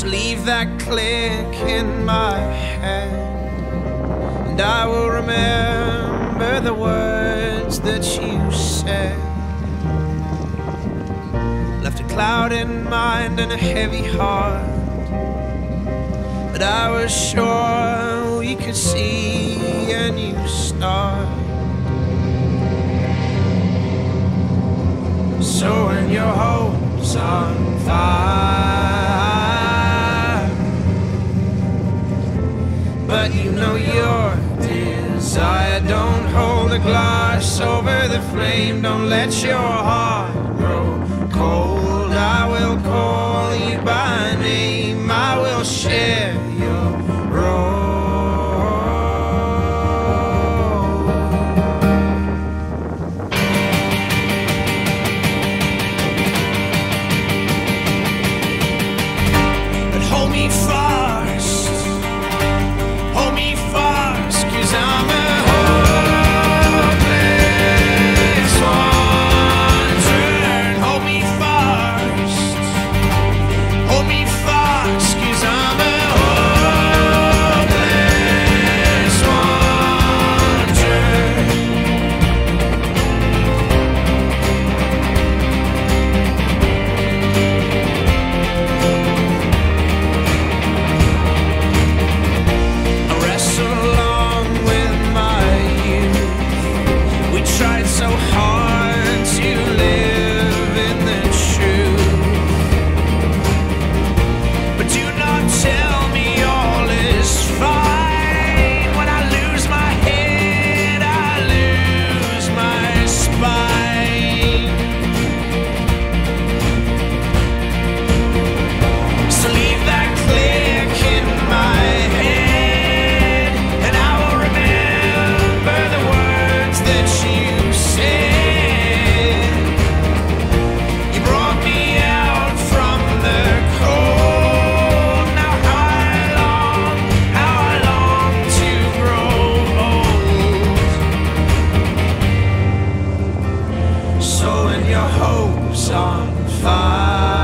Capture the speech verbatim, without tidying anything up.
So leave that click in my head, and I will remember the words that you said. Left a cloud in mind and a heavy heart, but I was sure we could see a new start. So when your hope's on fire, but you know your desire, don't hold a glass over the flame. Don't let your heart grow cold. I will call you by name. I will share your role. But hold me fast, hold me fast, 'cause I'm a hopeless wanderer. Hold me fast, hold me fast, 'cause I'm a hopeless wanderer. I wrestle along with my youth. We tried so hard to live in the truth, but do not tell me all is fine. When I lose my head, I lose my spine. So leave that click in my head, and I will remember the words that you said. You brought me out from the cold. Now how I long, how I long to grow old. So when your hope's on fire,